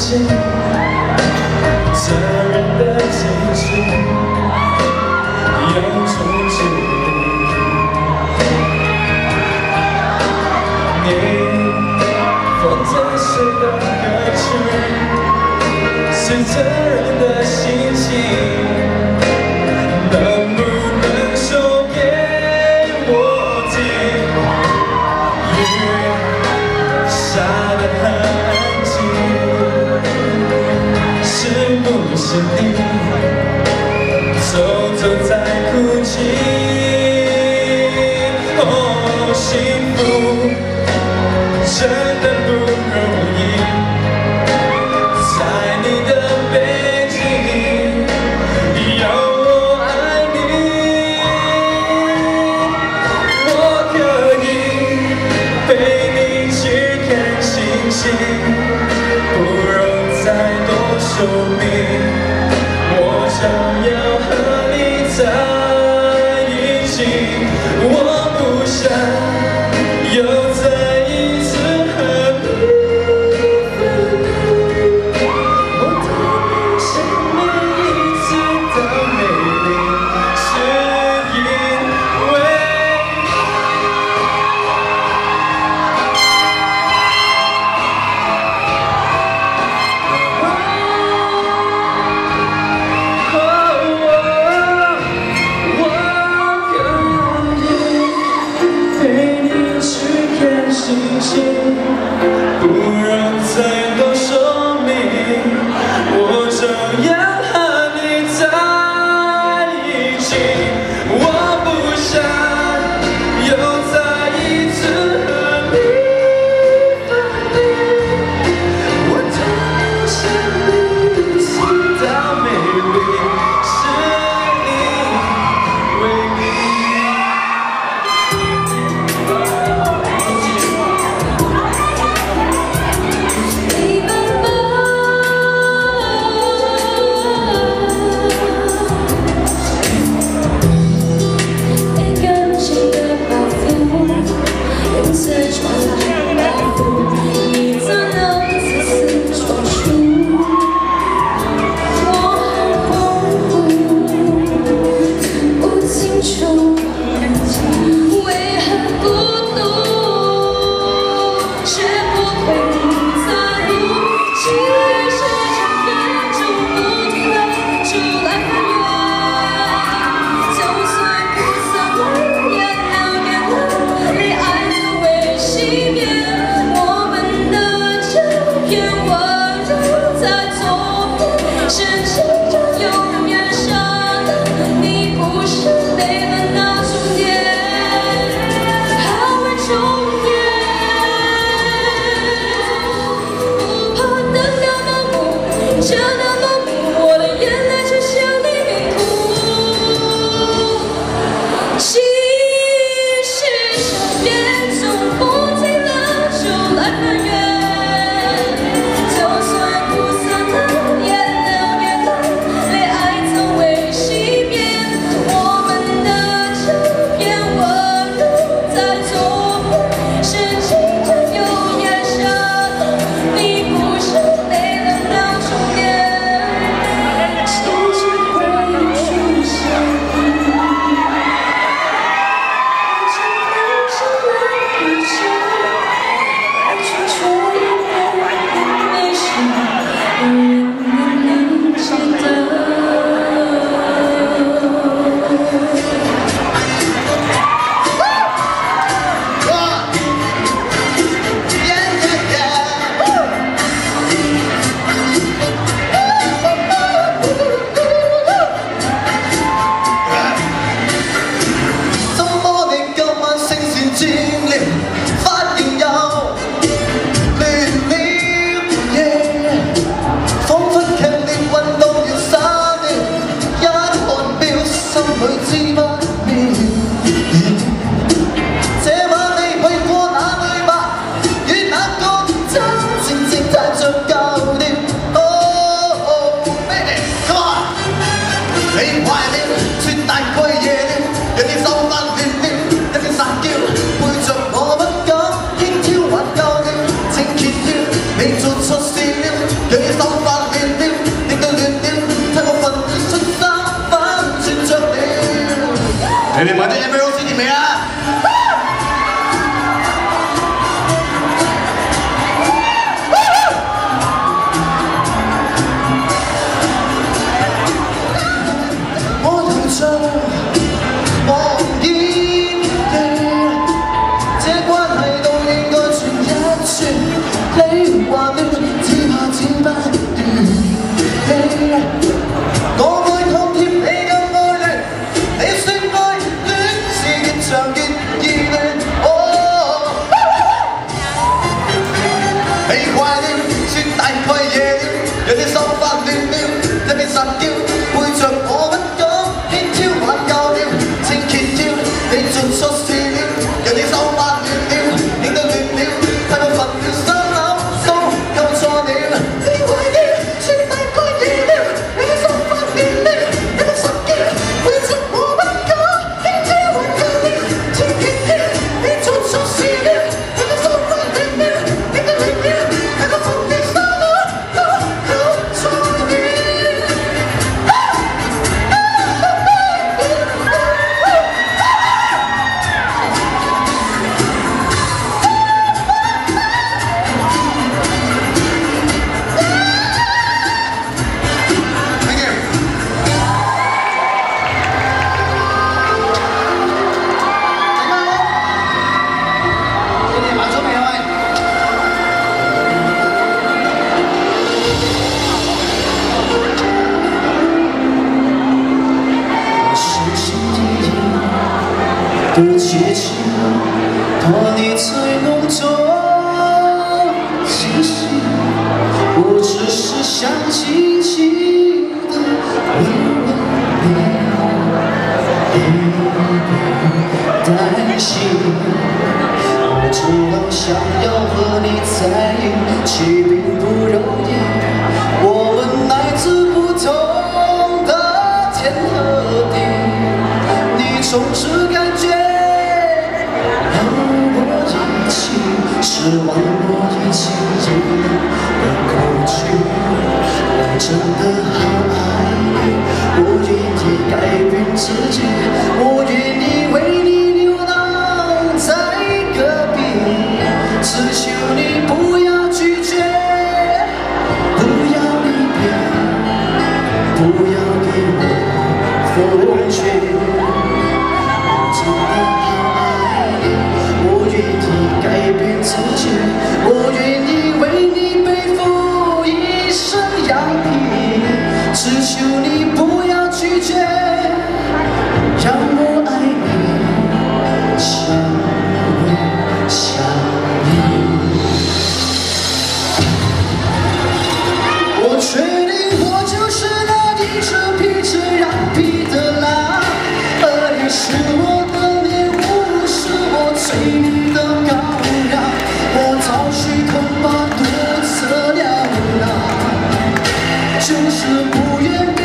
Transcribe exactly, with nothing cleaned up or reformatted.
信，责任的情绪有种距离。你放在谁的歌曲，是责任的心情。 能不能说给我听？雨下得很安静，是不是你偷偷在哭泣？哦，幸福真的不容易，在你的背景有。 不用再多说明，我想要和你在一起。我不想又再一次和你分离。我的内心每一次的美丽，是因为。 有啲心花亂了，一邊撒嬌，背着我不講，偏挑玩教了，清潔跳，你盡出事了，有啲心花亂了，影得亂了，太過煩了，雙手都夠錯了，你壞了，算大概贏了，有啲心花亂了，一邊撒嬌，背着我不講，偏挑玩教了，清潔跳，你盡出事了，有啲心花亂了，影得亂了，太過煩了，雙手都夠錯了。 多接近，怕你在梦中惊醒。我只是想静静地问问你，担心。我知道想要和你在一起并不容易，我们来自不同的天和地，你总是感觉。 是忘我已经有的恐惧，我真的好爱你，我愿意改变自己，我愿意为你流浪在隔壁，只求你不要拒绝，不要离别，不要给我否决，我真的好爱你，我愿意改变。 自己，我愿意为你背负一身羊皮，只求你不要拒绝，让我爱你，像我想你。我确定我就是那一只披着羊皮的狼，而你是我的猎物，是我最美的羔羊。 我早许恐怕多测量啊，就是不愿。